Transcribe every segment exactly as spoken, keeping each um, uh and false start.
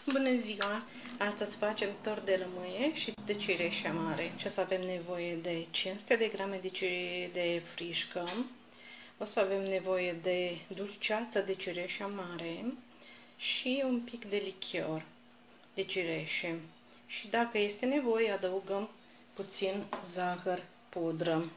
Bună ziua! Astăzi facem tort de lămâie și de cireșe mare. Și o să avem nevoie de cinci sute de grame de, cire de frișcă. O să avem nevoie de dulceață de cireșe mare și un pic de lichior de cireșe. Și dacă este nevoie, adăugăm puțin zahăr pudră.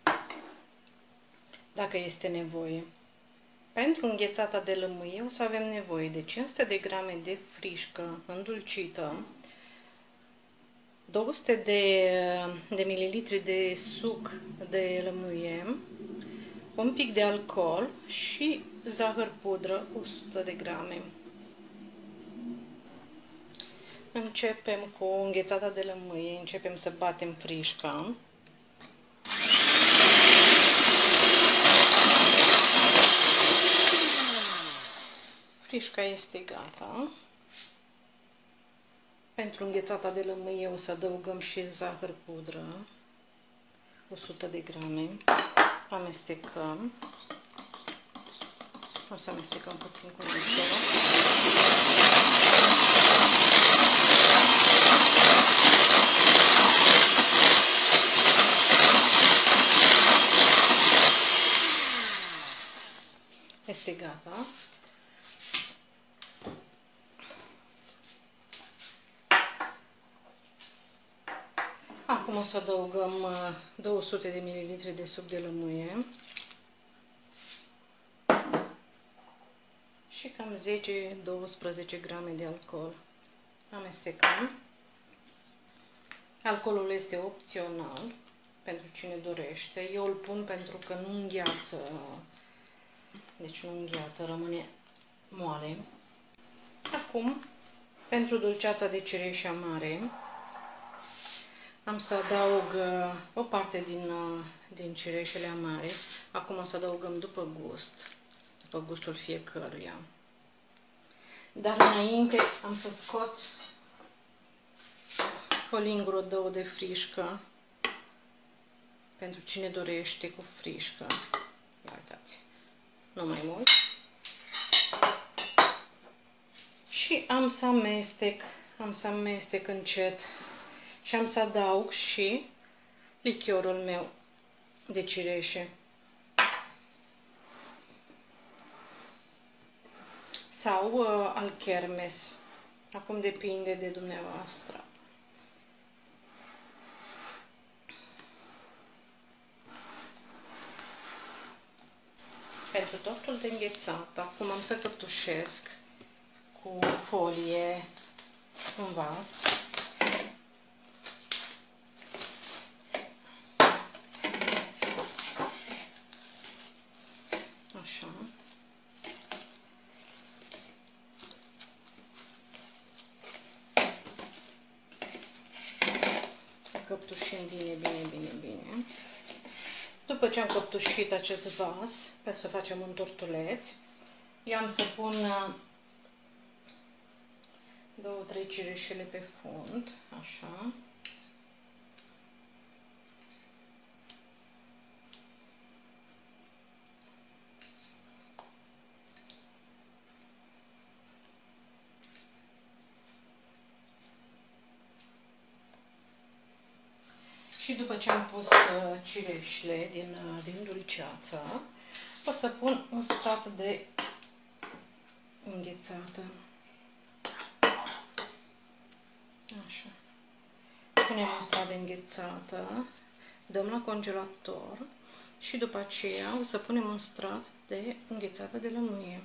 Dacă este nevoie. Pentru înghețata de lămâie o să avem nevoie de cinci sute de grame de frișcă îndulcită, două sute de, de mililitri de suc de lămâie, un pic de alcool și zahăr pudră o sută de grame. Începem cu înghețata de lămâie, începem să batem frișca. Frișca este gata. Pentru înghețata de lămâie o să adăugăm și zahăr pudră, o sută de grame. Amestecăm. O să amestecăm puțin cu mixerul. Este gata. Acum o să adăugăm două sute de mililitri de suc de lămâie și cam zece douăsprezece grame de alcool. Amestecăm. Alcoolul este opțional pentru cine dorește. Eu îl pun pentru că nu îngheață, deci nu îngheață, rămâne moale. Acum, pentru dulceața de cireșe mare, am să adaug o parte din, din cireșele amare. Acum o să adăugăm după gust, după gustul fiecăruia. Dar înainte am să scot o lingură, două de frișcă, pentru cine dorește cu frișcă. Ia uitați, nu mai mult. Și am să amestec, am să amestec încet. Și am să adaug și lichiorul meu de cireșe. Sau uh, al Kermes. Acum depinde de dumneavoastră. Pentru tortul de înghețat, acum am să căptușesc cu folie un vas. Așa. Căptușim bine, bine, bine, bine. După ce am căptușit acest vas, pe să facem un tortuleț, eu am să pun două, trei cireșele pe fund, așa. Și după ce am pus cireșele din, din dulceață, o să pun un strat de înghețată. Așa. Punem un strat de înghețată, dăm la congelator și după aceea o să punem un strat de înghețată de lămâie.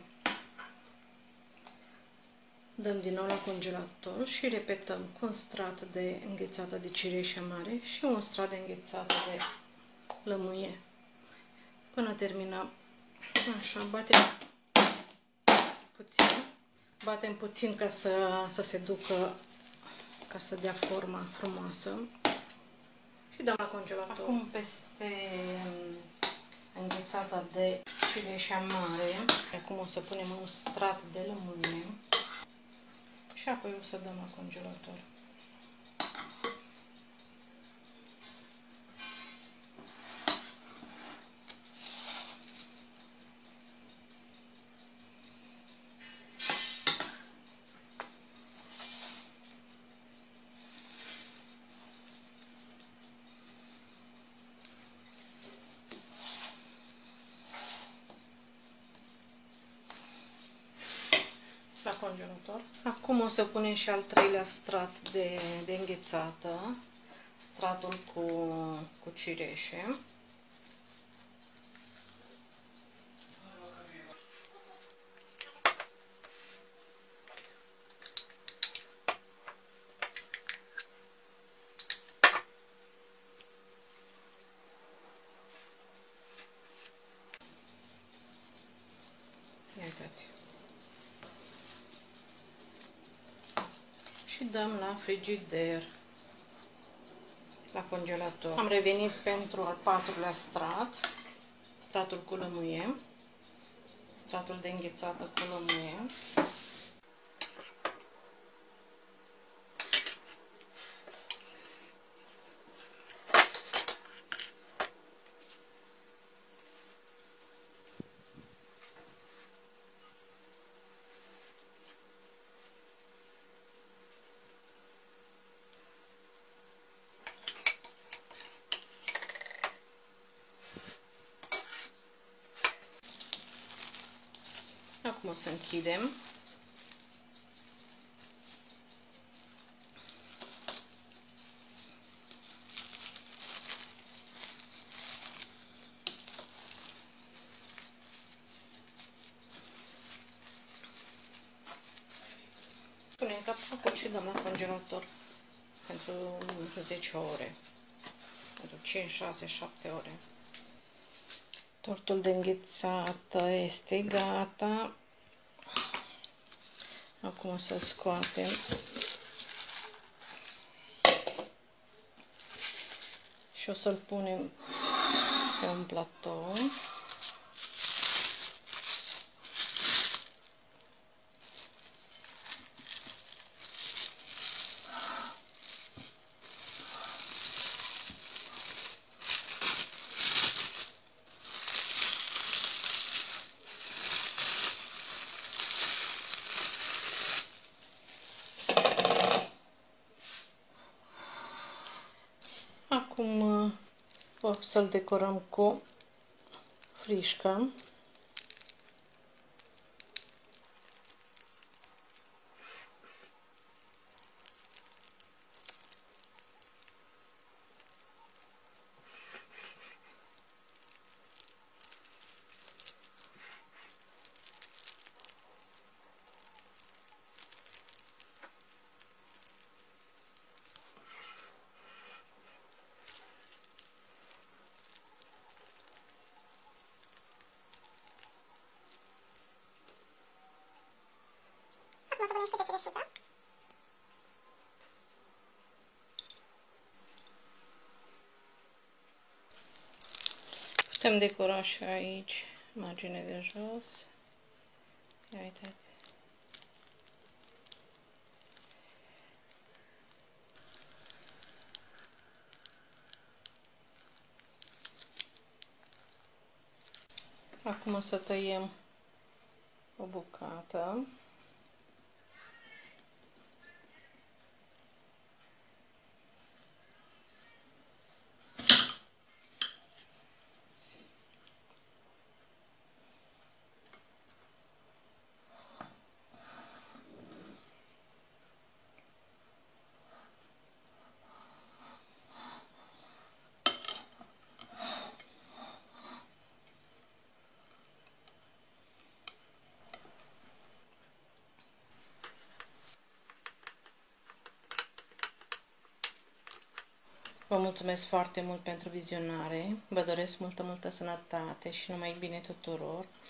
Dăm din nou la congelator și repetăm cu un strat de înghețată de cireșe mare și un strat de înghețată de lămâie. Până terminăm. Așa, batem puțin. Batem puțin ca să, să se ducă, ca să dea forma frumoasă. Și dăm la congelator. Acum peste înghețata de cireșe mare, acum o să punem un strat de lămâie. Și apoi o să dăm la congelator. congelator. Acum o să punem și al treilea strat de, de înghețată, stratul cu, cu cireșe. Uitați. Și dăm la frigider, la congelator. Am revenit pentru al patrulea strat, stratul cu lămâie, stratul de înghețată cu lămâie. Acum o să închidem. Punem capacul și dăm la congelator pentru zece ore, pentru cinci, șase, șapte ore. Tortul de înghețată este gata. Acum o să-l scoatem și o să-l punem pe un platou. Acum o să-l decorăm cu frișcă. Putem decora și aici marginea de jos. Ia uitați. Acum o să tăiem o bucată. Vă mulțumesc foarte mult pentru vizionare, vă doresc multă, multă sănătate și numai bine tuturor.